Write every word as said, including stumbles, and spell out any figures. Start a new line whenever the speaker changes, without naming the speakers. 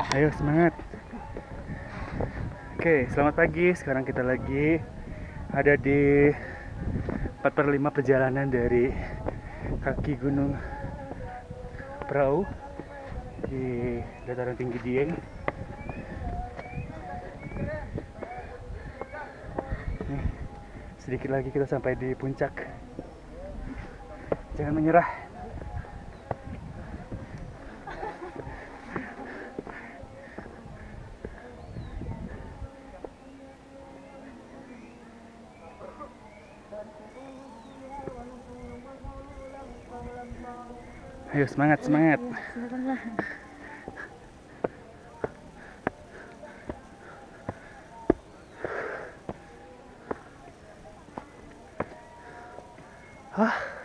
Ayo semangat. Oke, selamat pagi. Sekarang kita lagi ada di empat per lima perjalanan dari kaki gunung Prau di dataran tinggi Dieng. Nih, sedikit lagi kita sampai di puncak. Jangan menyerah. Ayo semangat, semangat. Hah?